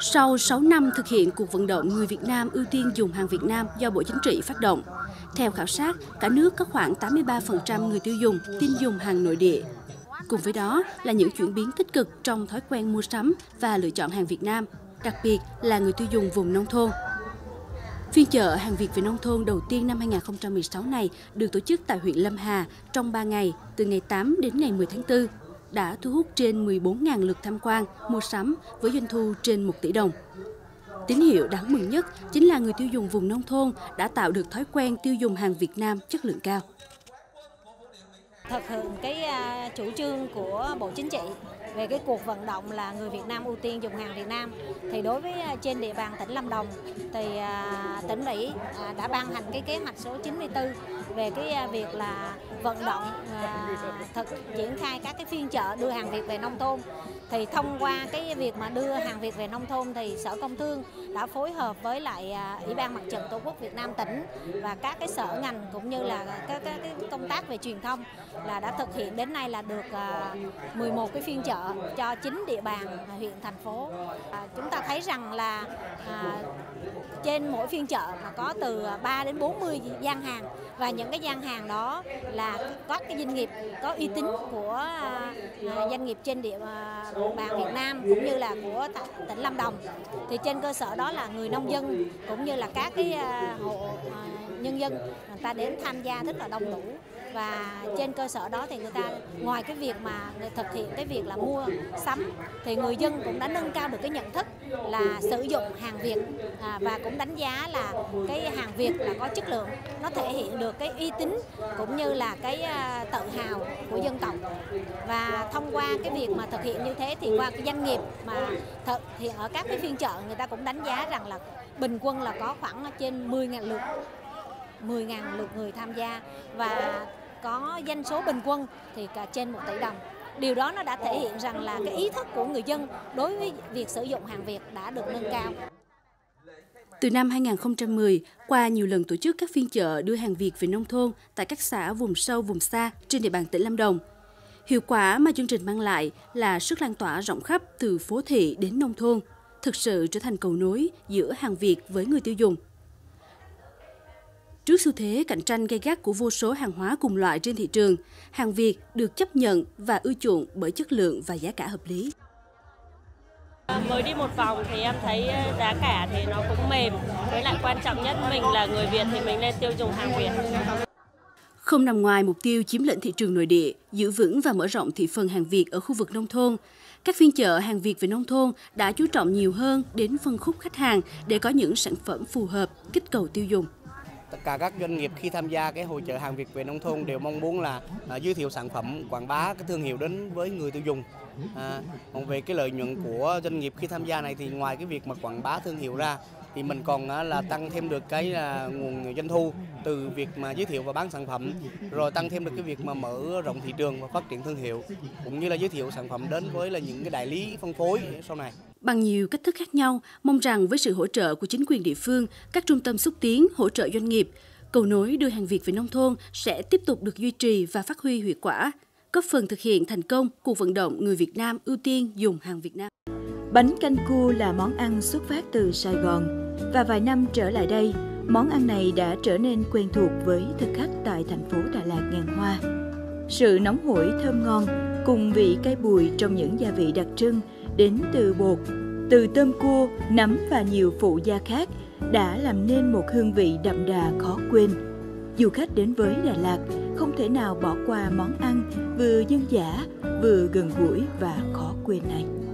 Sau 6 năm thực hiện cuộc vận động người Việt Nam ưu tiên dùng hàng Việt Nam do Bộ Chính trị phát động, theo khảo sát, cả nước có khoảng 83% người tiêu dùng tin dùng hàng nội địa. Cùng với đó là những chuyển biến tích cực trong thói quen mua sắm và lựa chọn hàng Việt Nam, đặc biệt là người tiêu dùng vùng nông thôn. Phiên chợ hàng Việt về nông thôn đầu tiên năm 2016 này được tổ chức tại huyện Lâm Hà trong 3 ngày, từ ngày 8 đến ngày 10 tháng 4, đã thu hút trên 14.000 lượt tham quan, mua sắm với doanh thu trên 1 tỷ đồng. Tín hiệu đáng mừng nhất chính là người tiêu dùng vùng nông thôn đã tạo được thói quen tiêu dùng hàng Việt Nam chất lượng cao. Thực hiện cái chủ trương của Bộ Chính trị về cái cuộc vận động là người Việt Nam ưu tiên dùng hàng Việt Nam, thì đối với trên địa bàn tỉnh Lâm Đồng thì tỉnh ủy đã ban hành cái kế hoạch số 94 về cái việc là vận động triển khai các cái phiên chợ đưa hàng Việt về nông thôn. Thì thông qua cái việc mà đưa hàng Việt về nông thôn thì Sở Công Thương đã phối hợp với lại Ủy ban Mặt trận Tổ quốc Việt Nam tỉnh và các cái sở ngành cũng như là các cái công tác về truyền thông là đã thực hiện đến nay là được 11 cái phiên chợ cho 9 địa bàn huyện, thành phố. Chúng ta thấy rằng là trên mỗi phiên chợ mà có từ 3 đến 40 gian hàng, và những cái gian hàng đó là các cái doanh nghiệp có uy tín của doanh nghiệp trên địa bàn Việt Nam cũng như là của tỉnh Lâm Đồng. Thì trên cơ sở đó là người nông dân cũng như là các cái hộ nhân dân người ta đến tham gia rất là đông đủ. Và trên cơ sở đó thì người ta ngoài cái việc mà thực hiện cái việc là mua sắm thì người dân cũng đã nâng cao được cái nhận thức là sử dụng hàng Việt, và cũng đánh giá là cái hàng Việt là có chất lượng, nó thể hiện được cái uy tín cũng như là cái tự hào của dân tộc. Và thông qua cái việc mà thực hiện như thế thì qua cái doanh nghiệp mà thực hiện ở các cái phiên chợ, người ta cũng đánh giá rằng là bình quân là có khoảng trên 10.000 lượt người tham gia, và có doanh số bình quân thì cả trên 1 tỷ đồng. Điều đó nó đã thể hiện rằng là cái ý thức của người dân đối với việc sử dụng hàng Việt đã được nâng cao. Từ năm 2010, qua nhiều lần tổ chức các phiên chợ đưa hàng Việt về nông thôn tại các xã vùng sâu, vùng xa trên địa bàn tỉnh Lâm Đồng, hiệu quả mà chương trình mang lại là sức lan tỏa rộng khắp từ phố thị đến nông thôn, thực sự trở thành cầu nối giữa hàng Việt với người tiêu dùng. Trước xu thế cạnh tranh gay gắt của vô số hàng hóa cùng loại trên thị trường, hàng Việt được chấp nhận và ưa chuộng bởi chất lượng và giá cả hợp lý. Mới đi một vòng thì em thấy giá cả thì nó cũng mềm, với lại quan trọng nhất mình là người Việt thì mình nên tiêu dùng hàng Việt. Không nằm ngoài mục tiêu chiếm lĩnh thị trường nội địa, giữ vững và mở rộng thị phần hàng Việt ở khu vực nông thôn, các phiên chợ hàng Việt về nông thôn đã chú trọng nhiều hơn đến phân khúc khách hàng để có những sản phẩm phù hợp, kích cầu tiêu dùng. Tất cả các doanh nghiệp khi tham gia cái hội chợ hàng Việt về nông thôn đều mong muốn là giới thiệu sản phẩm, quảng bá cái thương hiệu đến với người tiêu dùng. Còn về cái lợi nhuận của doanh nghiệp khi tham gia này thì ngoài cái việc mà quảng bá thương hiệu ra thì mình còn là tăng thêm được cái nguồn doanh thu từ việc mà giới thiệu và bán sản phẩm, rồi tăng thêm được cái việc mà mở rộng thị trường và phát triển thương hiệu, cũng như là giới thiệu sản phẩm đến với là những cái đại lý phân phối sau này. Bằng nhiều cách thức khác nhau, mong rằng với sự hỗ trợ của chính quyền địa phương, các trung tâm xúc tiến, hỗ trợ doanh nghiệp, cầu nối đưa hàng Việt về nông thôn sẽ tiếp tục được duy trì và phát huy hiệu quả, góp phần thực hiện thành công cuộc vận động người Việt Nam ưu tiên dùng hàng Việt Nam. Bánh canh cua là món ăn xuất phát từ Sài Gòn và vài năm trở lại đây, món ăn này đã trở nên quen thuộc với thực khách tại thành phố Đà Lạt ngàn hoa. Sự nóng hổi thơm ngon cùng vị cay bùi trong những gia vị đặc trưng đến từ bột, từ tôm cua, nấm và nhiều phụ gia khác đã làm nên một hương vị đậm đà khó quên. Du khách đến với Đà Lạt không thể nào bỏ qua món ăn vừa dân dã, vừa gần gũi và khó quên này.